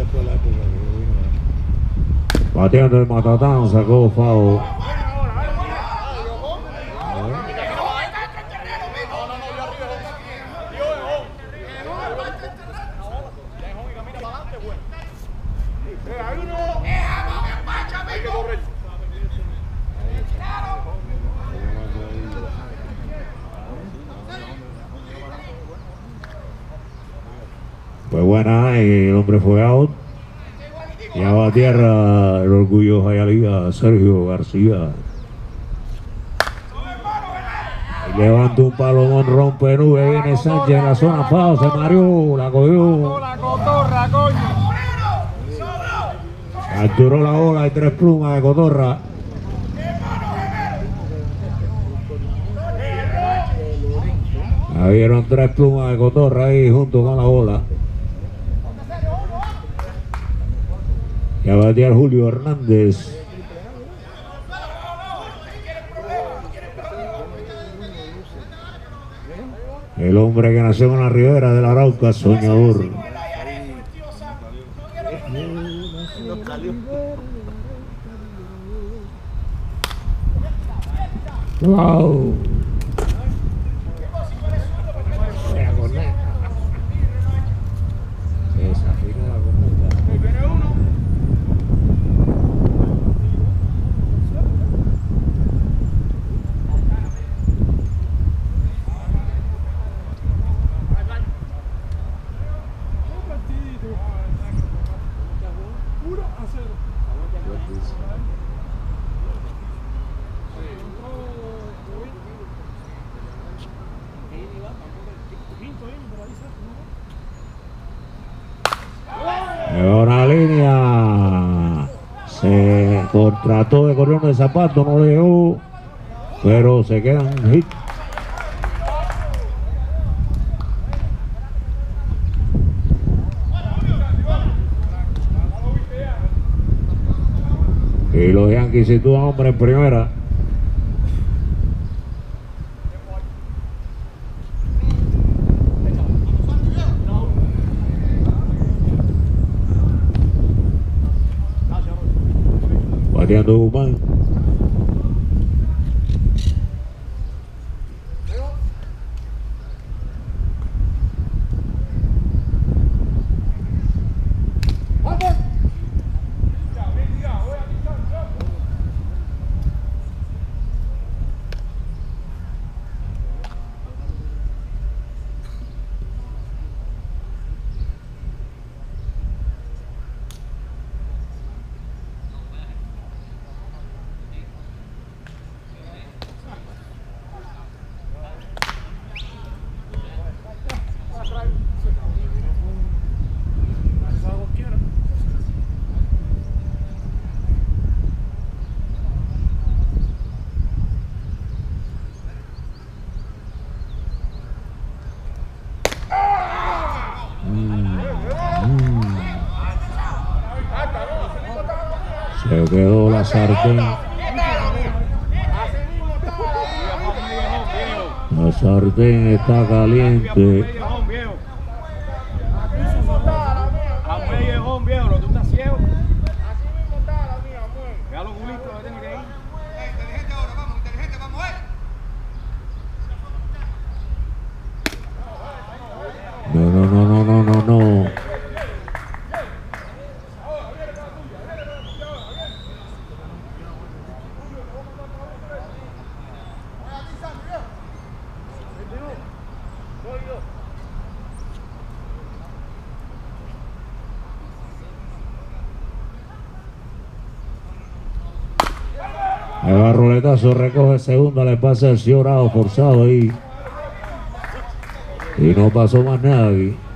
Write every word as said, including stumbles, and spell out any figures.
Bateando el Matatán, sacó foul. Pues buena, y el hombre fue out. Ya va a tierra el orgullo Jayalía, Sergio García. Y levanta un palomón, rompe nube, viene Sánchez en la zona foul, se mareó, la cogió. La cotorra, coño. Capturó la bola, hay tres plumas de cotorra. Ahí vieron tres plumas de cotorra ahí junto con la bola. Ya va a tirar Julio Hernández. El hombre que nació en la ribera de la Arauca, soñador. Wow. Una línea, se trató de correr de zapato, no le llegó, pero se queda un hit. Y los Yankees sitúan hombre en primera. Bateando Guzmán. Se quedó la sartén. La sartén está caliente. No, no, no, no, no, no, no. El barroletazo recoge segunda, le pasa el Ciorado forzado ahí. Y no pasó más nada aquí.